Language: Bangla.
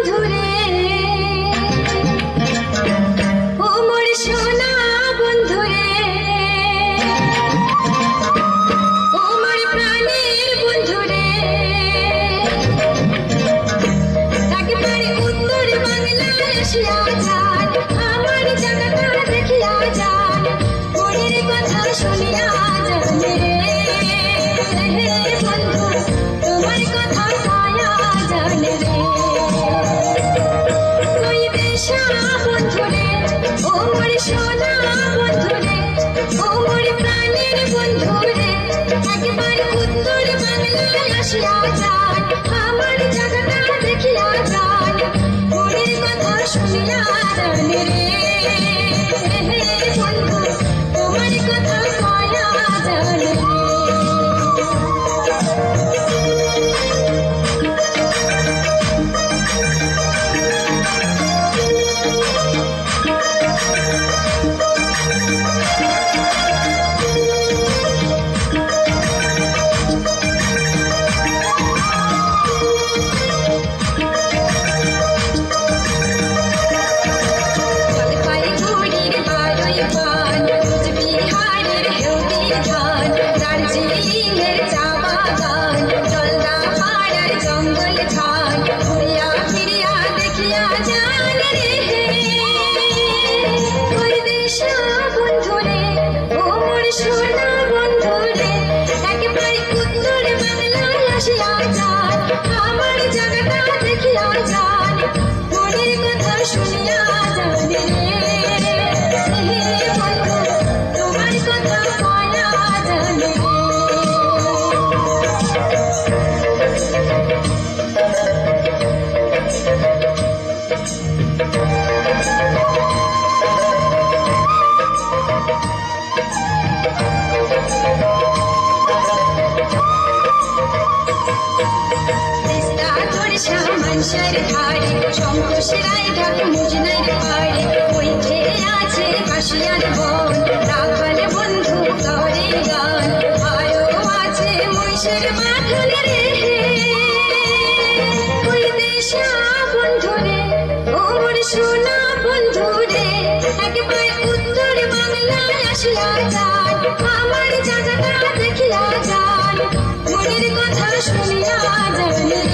বন্ধুরে ও মোর সোনা বন্ধুরে ও মোর প্রাণের বন্ধুরে একেবারে উত্তর বাংলায় আসিয়া যান আমার জায়গাটা দেখিয়া যান মনের কথা শুনিয়া যান রে বন্ধু তোমার কথা পায়া যান রে ওই দেশা বন্ধুরে ও মোর সোনা বন্ধুরে ও মোর প্রাণের বন্ধুরে একেবারে উত্তর বাংলায় আসিয়া যান আমার জায়গাটা দেখিয়া যান মনের কথা শুনিয়া যান রে বন্ধু তোমার কথা পায়া যান রে জলপাইগুড়ির বারোই পান কোচবিহারের হেউদির ধান দার্জিলিংয়ের চা বাগান জলদাপাড়ার জঙ্গল ধান ঘুরিয়া ফিরিয়া দেখিয়া যান রে ওই দেশা বন্ধুরে ও মোর সোনা বন্ধুরে একেবারে উত্তর বাংলায় আসিয়া যান আমার জায়গাটা দেখিয়া যান মনের কথা শুনিয়া যান রে বন্ধু তোমার কথা পায়া যান রে তিস্তা তোরছা মানসার ধারে শঙ্কশিরায় ঢাক মুজনার পাড়ে ওই ঘেরে আছে কাশিয়ার বন রাখাল বন্ধু করে গান আরো আছে মহিষের মাখন রে ওই দেশা বন্ধুরে ও মোর সোনা বন্ধুরে একেবারে উত্তর বাংলায় আসিয়া যান আমার জায়গাটা দেখিয়া যান মনের কথা শুনিয়া যান রে